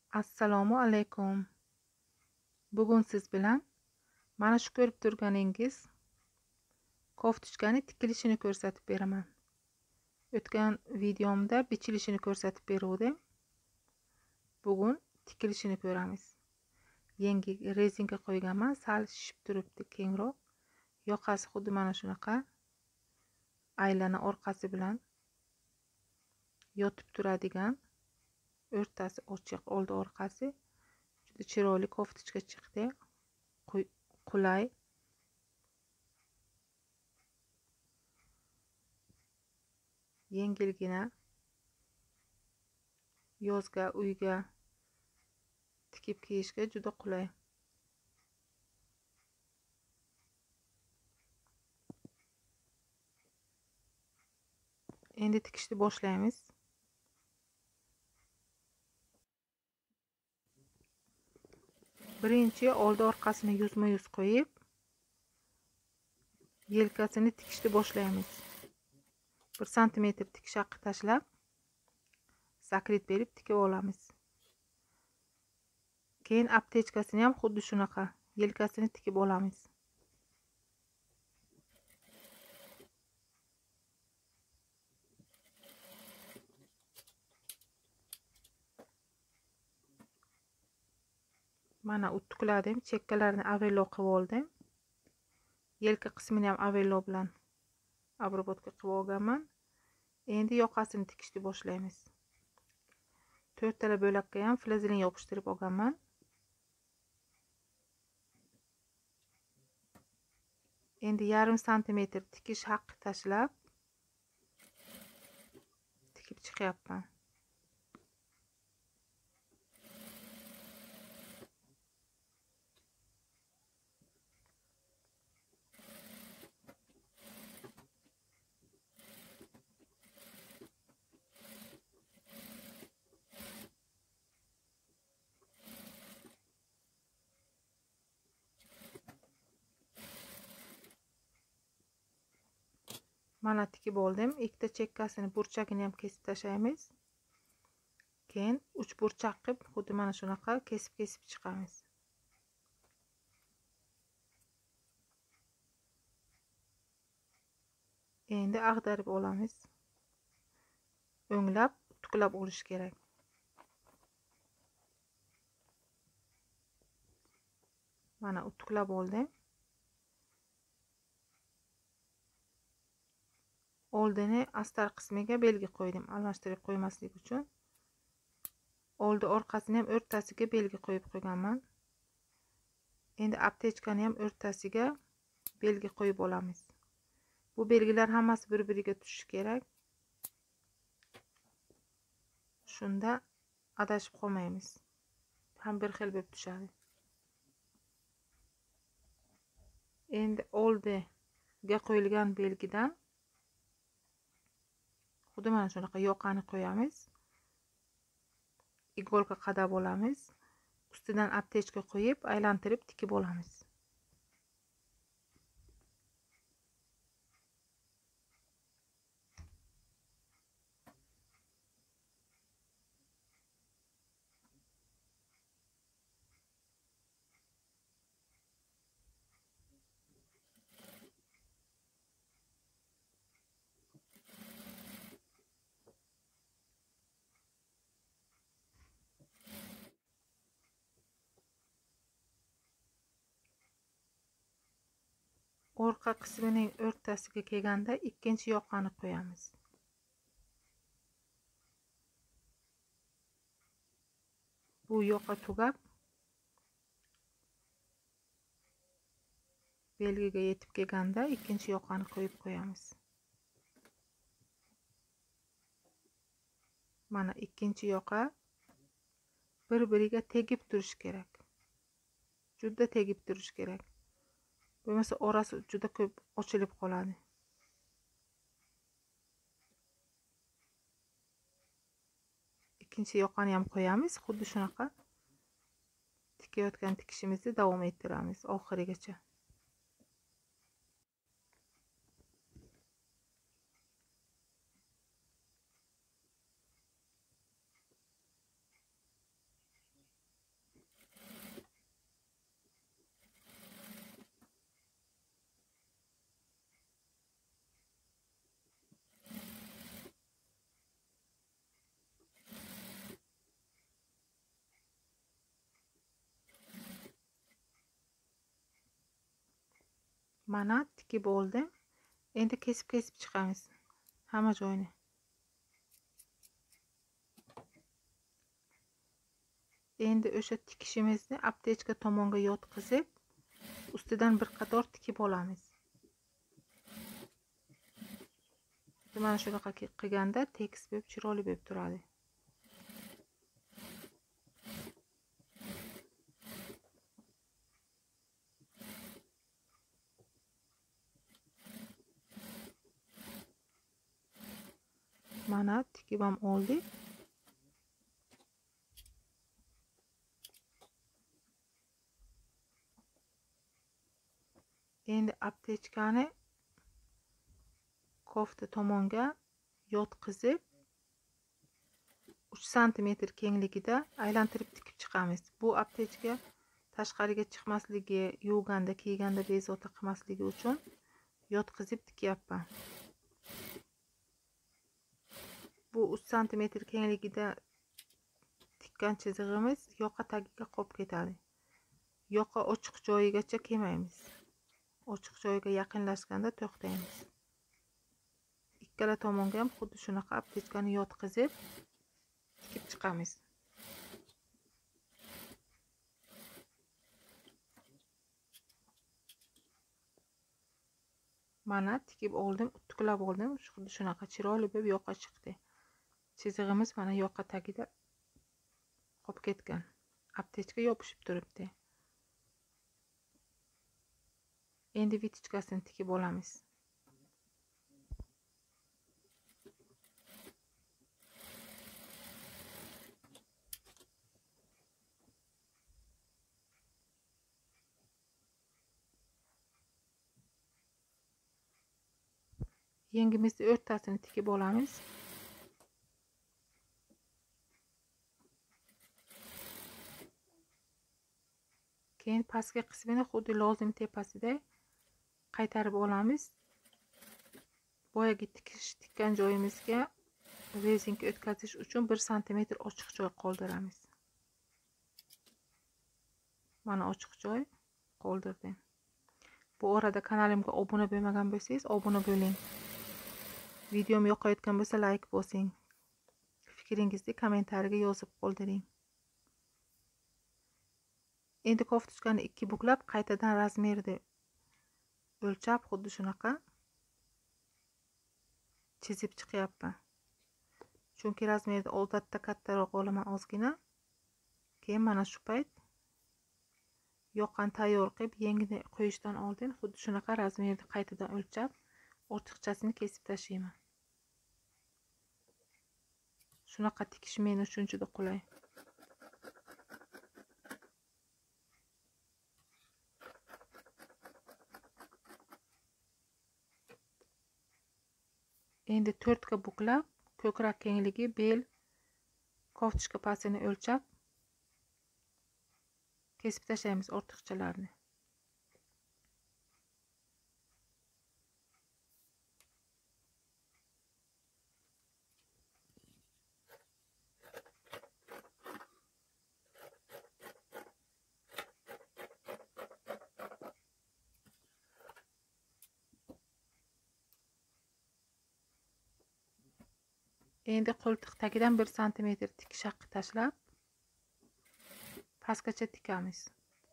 Assalomu alaykum. Bugun siz bilan mana shu ko'rib turganingiz koftichkani tikilishini ko'rsatib beraman. O'tgan videomda bichilishini ko'rsatib beruvdim. Bugun tikilishini ko'ramiz. Yangi rezinka qo'yganman, sal shishib turibdi kengroq. Yoqasi xuddi mana shunaqa aylana orqasi bilan yotib turadigan, o'rtasi ochiq, oldi orqasi juda chiroyli koftichka chiqdi. Qulay. Yengilgina, yozga, uyga tikib kiyishga juda qulay. Endi tikishni boshlaymiz. Birinchi oldi orqasini yuzma-yuz qo'yib, yelkasini tikishni boshlaymiz. 1 santimetr tikish haqqi tashlab, sakrit berib tikib olamiz. Keyin aptechkasini ham xuddi shunaqa yelkasini tikib olamiz. Mana uttukladim, chekkalarini avvelo qilib oldim. Yelka qismini ham avvelo bilan obrobotka qilib olganman. Endi yoqasini tikishni boshlaymiz. 4 tala bo'lakka ham flazilin yopishtirib olganman. Endi 1,5 santimetr tikish haqqi tashlab tikib chiqyapman. Mana tikib oldim. Ikkita chekkasini, burchagini ham kesib tashlaymiz. Keyin 3 burchak qilib, xuddi mana shunaqa kesib chiqamiz. Endi ag'darib olamiz. O'nglab, tuklab olish kerak. Mana tuklab oldim. Oldini astar qismiga belgi qo'ydim, almashtirib qo'ymaslik uchun. Oldi orqasini ham o'rtasiga belgi qo'yib qo'yganman. Endi aptechkani ham o'rtasiga belgi qo'yib olamiz. Bu belgilar hammasi bir-biriga tushishi kerak. Shunda adashib qolmaymiz. Ham bir xil bo'lib tushadi. Endi oldiga qo'yilgan belgidan xuddi mana shunaqa yoqani qo'yamiz. Igolka qadab olamiz. Ustidan aptechka qo'yib, aylantirib tikib olamiz. Orqa qismining o'rtasiga kelganda ikkinchi yoqani qo'yamiz. Bu yoqa tugab belgiga yetib kelganda ikkinchi yoqani qo'yib qo'yamiz. Mana ikkinchi yoqa bir-biriga tegib turish kerak. Juda tegib turish kerak. Bo'lmasa orasi juda ko'p ochilib qoladi. Ikkinchi yoqani ham qo'yamiz, xuddi shunaqa tikayotgan tikishimizni davom ettiramiz oxirigacha. Mana tikib oldim. Endi kesib chiqamiz hamma joyini. Endi o'sha tikishimizni aptechka tomonga yotqizib, ustidan bir qator tikib olamiz. Mana shunaqa qilganda tekis bo'lib, chiroyli bo'lib turadi. Mana tikib ham oldik. Endi aptechkani kofta tomonga yotqizib 3 sm kengligida aylantirib tikib chiqamiz. Bu aptechka tashqariga chiqmasligi, yuvganda, kiyganda bezovta qilmasligi uchun yotqizib tikyapman. Bu 3 sm kengligida tikkan chizig'imiz yoqa tagiga qolib ketadi. Yoqa ochiq joyigacha kelmaymiz. Ochiq joyga yaqinlashganda to'xtaymiz. Ikkala tomonga ham xuddi shunaqa aptechkani yotqizib tikib chiqamiz. Mana tikib oldim, uttuklab oldim. Xuddi shunaqa chiroyli bo'lib yoqa chiqdi. Chizig'imiz mana yoqa tagida qolib ketgan. Aptechka yopishib turibdi. Endi vitichkasini tikib olamiz. Yengimizni o'rtasini tikib olamiz. Keyin pastki qismini xuddi lozim tepasida qaytarib olamiz. Boyagi tikkan joyimizga rezinka o'tkazish uchun 1 sm ochiq joy qoldiramiz. Mana ochiq joy qoldirdim. Bu orada kanalimga obuna bo'lmagan bo'lsangiz, obuna bo'ling. Videom yoqayotgan bo'lsa, like bosing. Fikringizni kommentariyaga yozib qoldiring. Endi koftichkani 2 buklab, qaytadan razmerni o'lchab, xuddi shunaqa chizib chiqyapman. Chunki razmerni odatda kattaroq olaman ozgina. Keyin mana shu payt yoqani tayyor qilib, yengini qo'yishdan oldin xuddi shunaqa razmerni qaytadan o'lchab, ortiqchasini kesib tashlayman. Shunaqa tikish men uchun juda qulay. Endi 4 ga buklab, ko'krak kengligi, bel, koftichka pasini o'lchab kesib tashlaymiz ortiqchalarni. Endi qo'ltiq tagidan 1 sm tik shaqqi tashlab pastgacha tikamiz.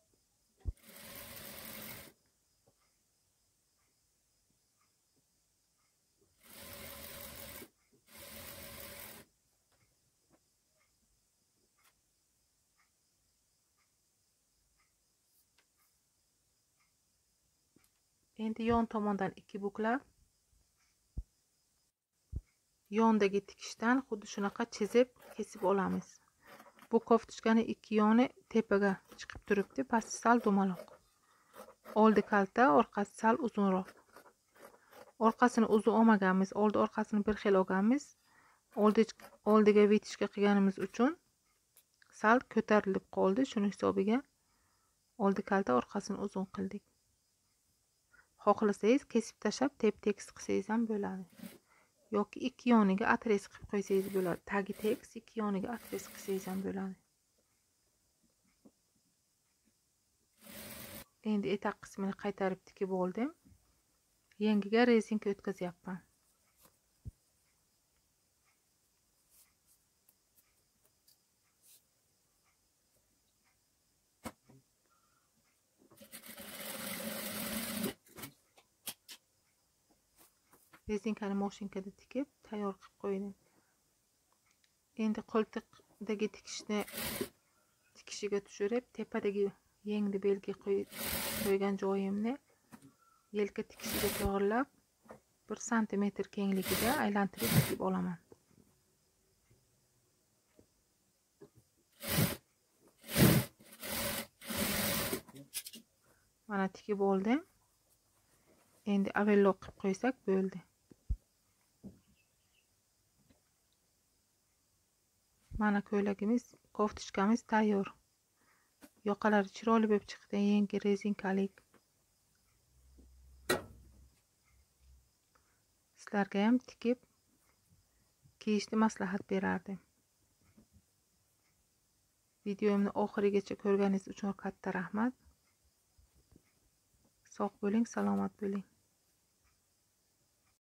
Endi yon tomondan 2 buklab, yondagi tikishdan xuddi shunaqa chizib kesib olamiz. Bu koftichkani 2 yoni tepaga chiqib turibdi, pasti sal dumaloq. Oldi kalta, orqasi sal uzunroq. Orqasini uzun olmaganmiz, oldi orqasini bir xil olganmiz. Oldiga vitichka qilganimiz uchun sal ko'tarilib qoldi, shuning hisobiga oldi kalta, orqasini uzun qildik. Xohlasangiz kesib tashlab tep-tekis qilsangiz ham bo'ladi. Yoki 2 yoniga atres qilib qo'ysangiz bo'ladi. Tagi tekis, 2 yoniga atres qilsangiz ham bo'ladi. Endi etak qismini qaytarib tikib oldim. yengiga rezinka o'tkazyapman. Rezinkani moshinkada tikib tayyor qilib qo'ydim. Endi qo'ltiqdagi tikishiga tushirib, tepadagi yengli belgi qo'ygan joyimni yelka tikishiga to'g'rilab 1 santimetr kengligida aylantirib tikib olaman. Mana tikib oldim. Endi avelloq qilib qo'ysak bo'ldi. Mana ko'ylagimiz, koftishkamiz tayyor. Yoqalari chiroyli bo'lib chiqdi, yangi rezinkalik. Sizlarga ham tikib kiyishni maslahat berardim. Videomni oxirigacha ko'rganingiz uchun katta rahmat. Sog' bo'ling, salomat bo'ling.